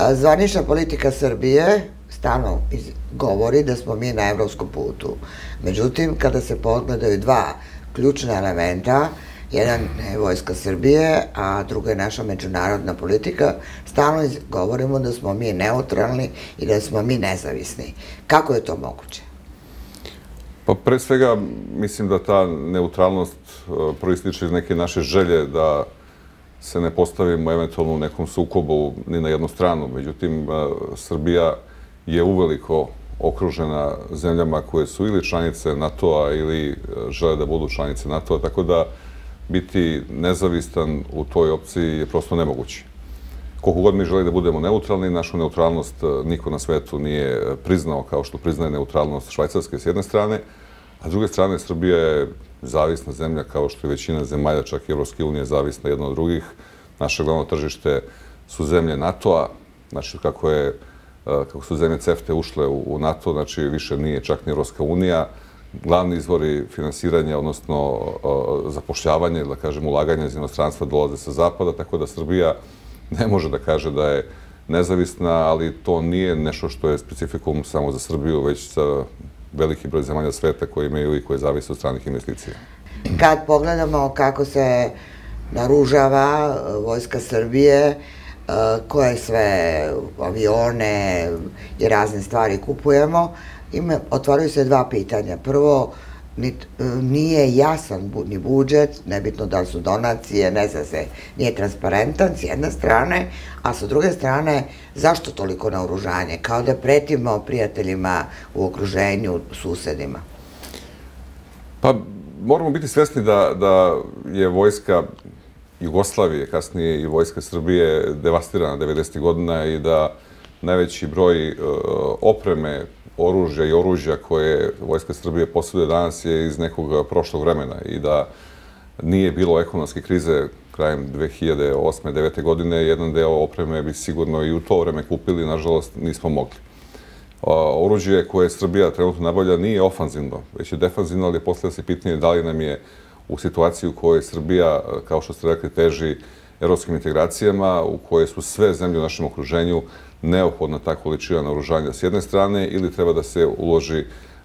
Zvanična politika Srbije stalno govori da smo mi na evropskom putu. Međutim, kada se pogledaju dva ključna elementa, jedan je Vojska Srbije, a druga je naša međunarodna politika, stalno govorimo da smo mi neutralni i da smo mi nezavisni. Kako je to moguće? Pa pre svega mislim da ta neutralnost proističe iz neke naše želje da se ne postavimo eventualno u nekom sukobu ni na jednu stranu. Međutim, Srbija je uveliko okružena zemljama koje su ili članice NATO-a ili žele da budu članice NATO-a, tako da biti nezavistan u toj opciji je prosto nemoguće. Koliko god mi želi da budemo neutralni, našu neutralnost niko na svetu nije priznao kao što priznaje neutralnost Švajcarske s jedne strane, a s druge strane Srbija je zavisna zemlja kao što je većina zemalja, čak i Evropske unije, zavisna jedna od drugih. Naše glavno tržište su zemlje NATO-a, znači kako su zemlje CEFTA ušle u NATO, znači više nije čak ni Evropska unija. Glavni izvori finansiranja, odnosno zapošljavanje, da kažem ulaganja iz inostranstva dolaze sa zapada, tako da Srbija ne može da kaže da je nezavisna, ali to nije nešto što je specifikum samo za Srbiju, već za veliki broj zemalja sveta koji imaju i koje zavise od stranih investicija. Kad pogledamo kako se naružava Vojska Srbije, koje sve avione i razne stvari kupujemo, otvaraju se dva pitanja. Prvo, nije jasan ni budžet, nebitno da li su donacije, ne zna se, nije transparentan s jedne strane, a sa druge strane, zašto toliko naoružanje? Kao da pretimo prijateljima u okruženju, susedima. Pa, moramo biti svesni da je vojska Jugoslavije, kasnije i vojska Srbije, devastirana 90. godina i da najveći broj opreme, oružja i oružja koje Vojska Srbije posjeduje danas je iz nekog prošlog vremena i da nije bilo ekonomske krize krajem 2008-2009. godine, jedan deo opreme bi sigurno i u to vreme kupili, nažalost nismo mogli. Oružje koje Srbija trenutno nabavlja nije ofanzivno, već je defanzivno, ali postavlja se pitanje da li nam je u situaciji u kojoj Srbija, kao što ste rekli, teži evropskim integracijama, u kojoj su sve zemlje u našem okruženju neophodna ta količina naoružanja s jedne strane ili treba da se uloži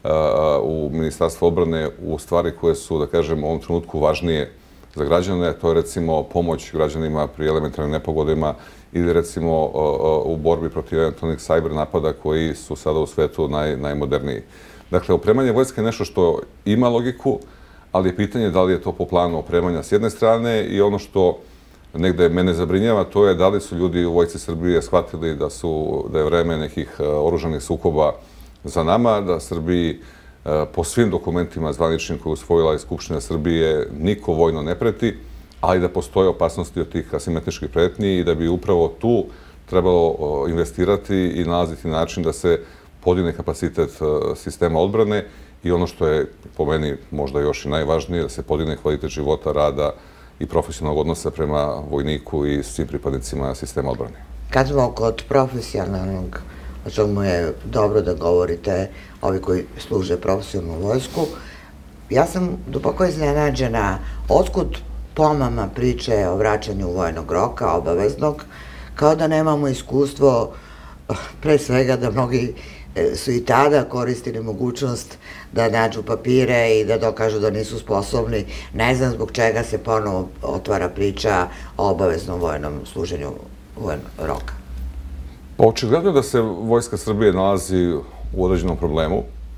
u Ministarstvo odbrane u stvari koje su, da kažem, u ovom trenutku važnije za građane. To je recimo pomoć građanima pri elementarnim nepogodama ili recimo u borbi protiv eventualnih sajber napada koji su sada u svetu najmoderniji. Dakle, opremanje vojske je nešto što ima logiku, ali je pitanje da li je to po planu opremanja s jedne strane i ono što negde mene zabrinjava, to je da li su ljudi u Vojsci Srbije shvatili da je vreme nekih oružanih sukoba za nama, da Srbiji po svim dokumentima zvaničnim koje je usvojila i Skupština Srbije niko vojno ne preti, ali da postoje opasnosti od tih asimetričkih pretnji i da bi upravo tu trebalo investirati i nalaziti način da se podigne kapacitet sistema odbrane i ono što je po meni možda još i najvažnije, da se podigne kvalitet života, rada i profesionalnog odnosa prema vojniku i svim pripadnicima sistema odbrane. Kad smo kod profesionalnog, o čemu je dobro da govorite, ovi koji služe profesionalnu vojsku, ja sam duboko iznenađena otkud pomama priče o vraćanju vojnog roka, obaveznog, kao da nemamo iskustvo, pre svega da mnogi su i tada koristili mogućnost da nađu papire i da dokažu da nisu sposobni. Ne znam zbog čega se ponovo otvara priča o obaveznom vojnom služenju vojnog roka. Očigledno je da se Vojska Srbije nalazi u određenom problemu.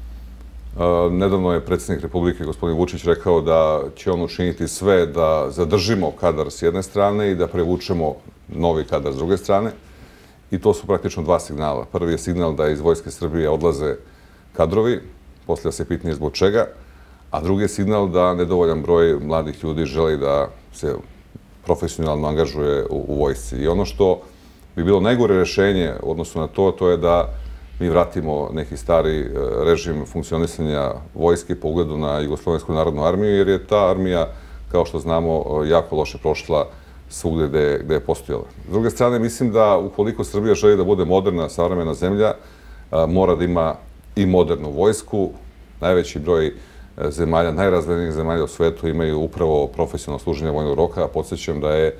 Nedavno je predsjednik Republike, gospodin Vučić, rekao da će on učiniti sve da zadržimo kadar s jedne strane i da prevučemo novi kadar s druge strane. I to su praktično dva signala. Prvi je signal da iz Vojske Srbije odlaze kadrovi, poslije se pitanje zbog čega, a drugi je signal da nedovoljan broj mladih ljudi želi da se profesionalno angažuje u vojsci. I ono što bi bilo najgore rešenje u odnosu na to je da mi vratimo neki stari režim funkcionisanja vojske po ugledu na Jugoslovensku narodnu armiju, jer je ta armija, kao što znamo, jako loše prošla svugde gde je postojala. S druge strane, mislim da ukoliko Srbija želi da bude moderna, savremena zemlja, mora da ima i modernu vojsku. Najveći broj zemalja, najrazvijenijih zemalja u svetu imaju upravo profesionalno služenje vojnog roka. Podsjećam da je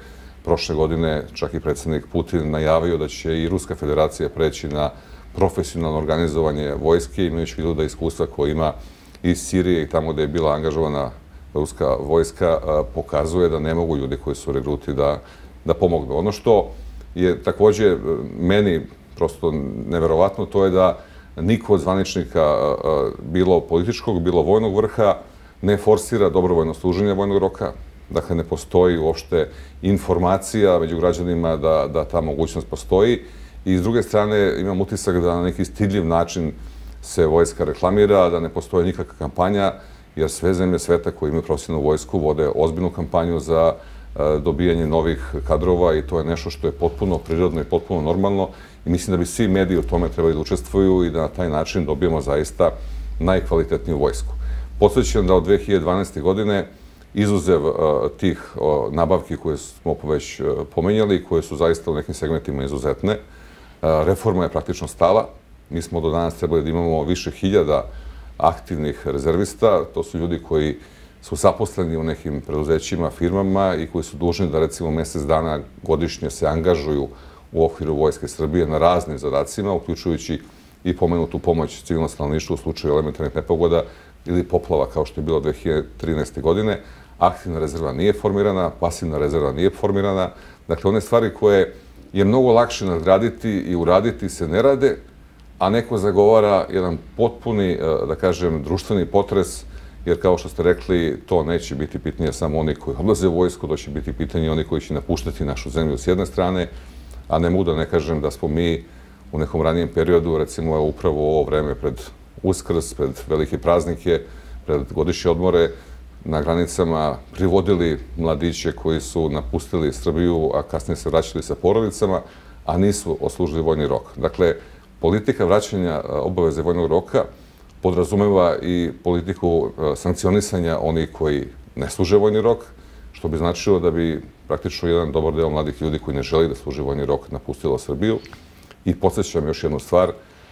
prošle godine čak i predsjednik Putin najavio da će i Ruska federacija preći na profesionalno organizovanje vojske, imajući u vidu da iskustva koje ima iz Sirije i tamo gde je bila angažovana ruska vojska, pokazuje da ne mogu ljudi koji su regruti da pomognu. Ono što je takođe meni prosto neverovatno, to je da niko od zvaničnika, bilo političkog, bilo vojnog vrha, ne forsira dobrovoljno služenje vojnog roka. Dakle, ne postoji uopšte informacija među građanima da ta mogućnost postoji. I s druge strane, imam utisak da na neki stidljiv način se vojska reklamira, da ne postoji nikakva kampanja, jer sve zemlje sveta koje imaju profesionalnu vojsku vode ozbiljnu kampanju za dobijanje novih kadrova i to je nešto što je potpuno prirodno i potpuno normalno. I mislim da bi svi mediji u tome trebali da učestvuju i da na taj način dobijemo zaista najkvalitetniju vojsku. Podsjećam da od 2012. godine, izuzev tih nabavki koje smo već pomenjali, koje su zaista u nekim segmentima izuzetne, reforma je praktično stala. Mi smo do danas trebali da imamo više hiljada aktivnih rezervista. To su ljudi koji su zaposleni u nekim preduzećima, firmama i koji su dužni da recimo mesec dana godišnje se angažuju u okviru Vojske Srbije na raznim zadacima, uključujući i pomenutu pomoć civilnom stanovništvu u slučaju elementarnih nepogoda ili poplava kao što je bilo 2013. godine. Aktivna rezerva nije formirana, pasivna rezerva nije formirana. Dakle, one stvari koje je mnogo lakše nadgraditi i uraditi se ne rade, a neko zagovara jedan potpuni, da kažem, društveni potres, jer kao što ste rekli, to neće biti pitanje samo oni koji odlaze u vojsku, to će biti pitanje oni koji će napuštati našu zemlju s jedne strane, a ne mogu da ne kažem da smo mi u nekom ranijem periodu, recimo upravo u ovo vreme pred Uskrs, pred velike praznike, pred godišnje odmore, na granicama privodili mladiće koji su napustili Srbiju, a kasnije se vraćali sa porodicama, a nisu odslužili vojni rok. Dakle, politika vraćanja obaveze vojnog roka podrazumeva i politiku sankcionisanja onih koji ne služe vojni rok, što bi značilo da bi praktično jedan dobar deo mladih ljudi koji ne želi da služi vojni rok napustilo Srbiju. I podsjećam još jednu stvar,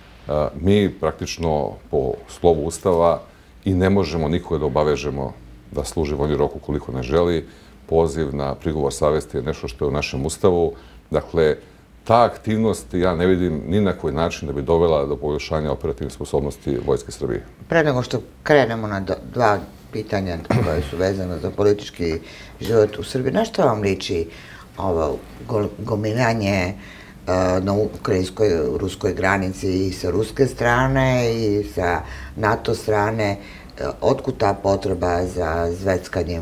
mi praktično po slovu Ustava i ne možemo nikoga da obavežemo da služi vojni rok ukoliko ne želi. Poziv na prigovor savesti je nešto što je u našem Ustavu. Dakle, ta aktivnost ja ne vidim ni na koji način da bi dovela do poboljšanja operativne sposobnosti Vojske Srbije. Pre nego što krenemo na dva pitanja koje su vezane za politički život u Srbiji, na što vam liči ovo gomilanje na ukrajinskoj-ruskoj granici i sa ruske strane i sa NATO strane? Otkud ta potreba za zveckanjem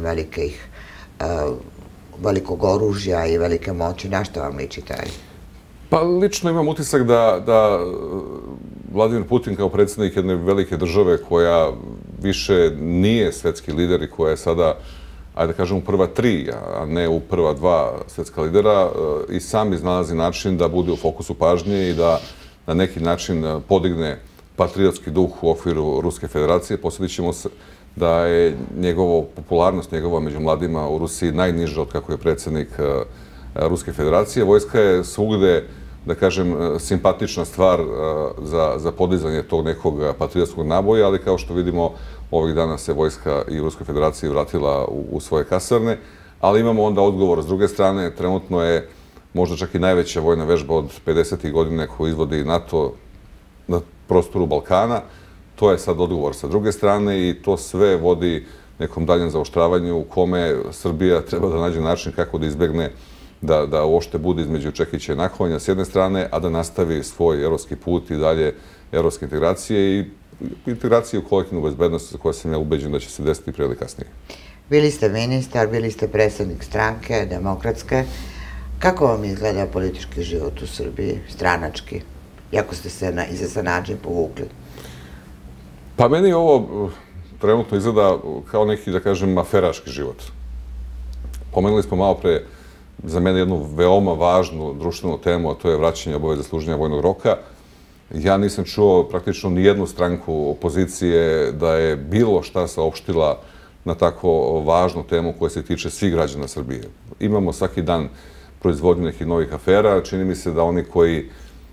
velikog oružja i velike moći? Na što vam liči taj? Pa lično imam utisak da Vladimir Putin kao predsjednik jedne velike države koja više nije svetski lider i koja je sada, ajde da kažem, u prva tri, a ne u prva dva svetska lidera, i sam iznalazi način da bude u fokusu pažnje i da na neki način podigne patriotski duh u okviru Ruske federacije. Posjetit ćemo se da je popularnost njegova među mladima u Rusiji najniža od kako je predsjednik Ruske federacije. Vojska je svugde, da kažem, simpatična stvar za podizanje tog nekog patriotskog naboja, ali kao što vidimo, ovih dana se vojska i u Ruskoj federaciji vratila u svoje kasarne, ali imamo onda odgovor s druge strane. Trenutno je možda čak i najveća vojna vežba od 50. godine koju izvodi NATO na prostoru Balkana. To je sad odgovor sa druge strane i to sve vodi nekom daljem zaoštravanju u kome Srbija treba da nađe način kako da izbegne da uopšte bude između čekića i naklonja s jedne strane, a da nastavi svoj evropski put i dalje evropske integracije i integracije u kolektivnu bezbednost za koje sam ja ubeđen da će se desiti prije ili kasnije. Bili ste ministar, bili ste predsjednik stranke, demokratske. Kako vam izgleda politički život u Srbiji, stranački? Iako ste se iza Sanađe povukli? Pa meni ovo trenutno izgleda kao neki, da kažem, aferaški život. Pomenuli smo malo pre za mene jednu veoma važnu društvenu temu, a to je vraćanje obaveze služenja vojnog roka. Ja nisam čuo praktično ni jednu stranku opozicije da je bilo šta saopštila na tako važnu temu koja se tiče svih građana Srbije. Imamo svaki dan proizvodnju nekih novih afera. Čini mi se da oni koji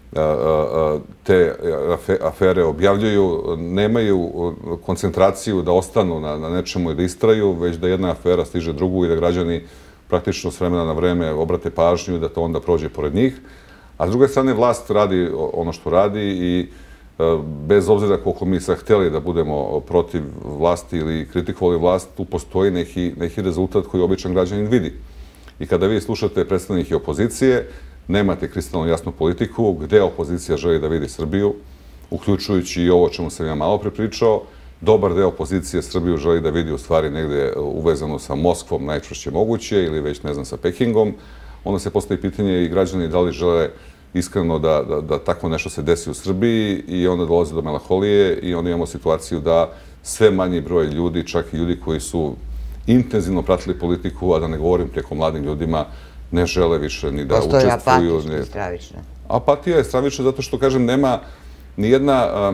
te afere objavljuju nemaju koncentraciju da ostanu na nečemu i da istraju, već da jedna afera stiže drugu i da građani praktično s vremena na vreme obrate pažnju i da to onda prođe pored njih. A s druge strane, vlast radi ono što radi i bez obzira koliko mi sad hteli da budemo protiv vlasti ili kritikovali vlast, tu postoji neki rezultat koji običan građanin vidi. I kada vi slušate predstavnike opozicije, nemate kristalno jasnu politiku gde opozicija želi da vidi Srbiju, uključujući i ovo o čemu sam ja malo prepričao. Dobar deo opozicije Srbiju želi da vidi u stvari negde uvezano sa Moskvom najčešće moguće ili već, ne znam, sa Pekingom. Onda se postavi pitanje i građani da li žele iskreno da tako nešto se desi u Srbiji i onda dolazi do melanholije i onda imamo situaciju da sve manji broj ljudi, čak i ljudi koji su intenzivno pratili politiku, a da ne govorim preko mladim ljudima, ne žele više ni da učestvuju. Postoji apatična i stravična. Apatija je stravična zato što, kažem, nema ni jedna...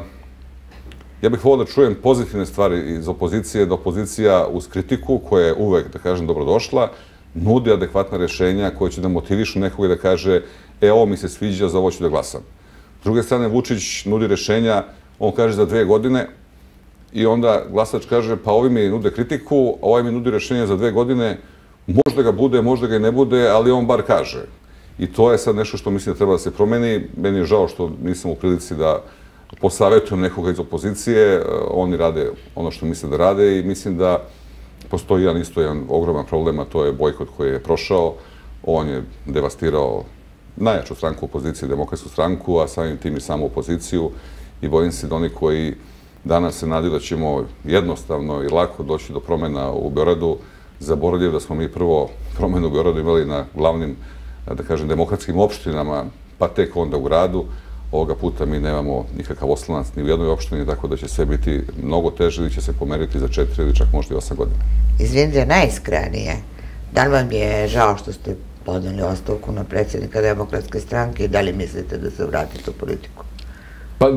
Ja bih volio da čujem pozitivne stvari iz opozicije, da opozicija uz kritiku, koja je uvek, da kažem, dobrodošla, nudi adekvatna rešenja koje će da motivišu nekoga da kaže ovo mi se sviđa, za ovo ću da glasam. S druge strane, Vučić nudi rešenja, on kaže za 2 godine i onda glasač kaže pa ovi mi nude kritiku, a ovaj mi nudi rešenje za 2 godine, možda ga bude, možda ga i ne bude, ali on bar kaže. I to je sad nešto što mislim da treba da se promeni. Meni je žao što nisam u prilici da posavetujem nekoga iz opozicije, oni rade ono što misle da rade i mislim da postoji jedan ogroman problem, a to je bojkot koji je prošao. On je devastirao najjaču stranku opozicije, Demokratsku stranku, a samim tim i samu opoziciju i bojim se da oni koji danas se nadaju da ćemo jednostavno i lako doći do promena u Beogradu, zaboravljaju da smo mi prvo promenu u Beogradu imali na glavnim, da kažem, demokratskim opštinama, pa tek onda u gradu. Ovoga puta mi nemamo nikakav oslonac ni u jednoj opštini, tako da će sve biti mnogo teže ili će se pomeriti za 4 ili čak možda i 8 godina. Izvinite, najiskrenije, da li vam je žao što ste podali ostavku na predsjednika Demokratske stranke i da li mislite da se vratite u politiku? Pa,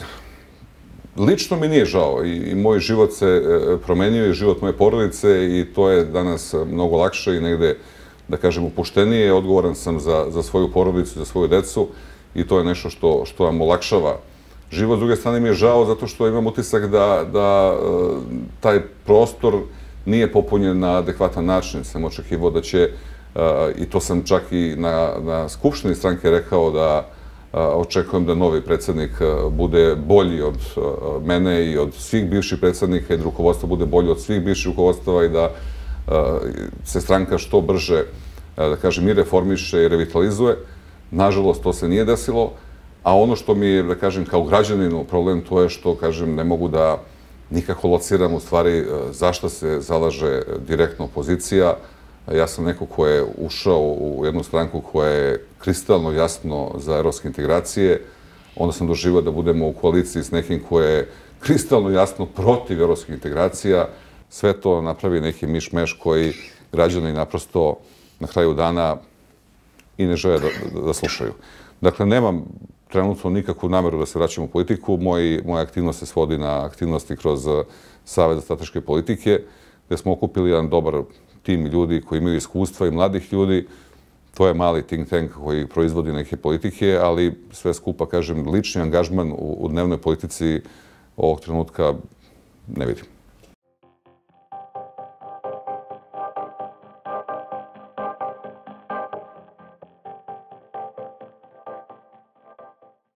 lično mi nije žao i moj život se promenio i život moje porodice i to je danas mnogo lakše i negde, da kažem, opuštenije. Odgovoran sam za svoju porodicu, za svoju decu i to je nešto što vam olakšava život. S druge strane mi je žao zato što imam utisak da taj prostor nije popunjen na adekvatan način. Sam očekivao da će, i to sam čak i na Skupštini stranke rekao, da očekujem da novi predsjednik bude bolji od mene i od svih bivših predsjednika i da rukovodstvo bude bolje od svih bivših rukovodstava i da se stranka što brže, da kažem, i reformiše i revitalizuje. Nažalost, to se nije desilo, a ono što mi je, da kažem, kao građaninu problem, to je što, kažem, ne mogu da nikako lociram u stvari zašto se zalaže direktno opozicija. Ja sam neko ko je ušao u jednu stranku koja je kristalno jasno za evropske integracije, onda sam doživao da budemo u koaliciji s nekim ko je kristalno jasno protiv evropskih integracija. Sve to napravi neki miš-meš koji građani naprosto na kraju dana i ne žele da slušaju. Dakle, nemam trenutno nikakvu nameru da se vraćam u politiku. Moja aktivnost se svodi na aktivnosti kroz Savet za strateške politike, gde smo okupili jedan dobar tim ljudi koji imaju iskustva i mladih ljudi. To je mali think tank koji proizvodi neke politike, ali sve skupa, kažem, lični angažman u dnevnoj politici ovog trenutka ne vidim.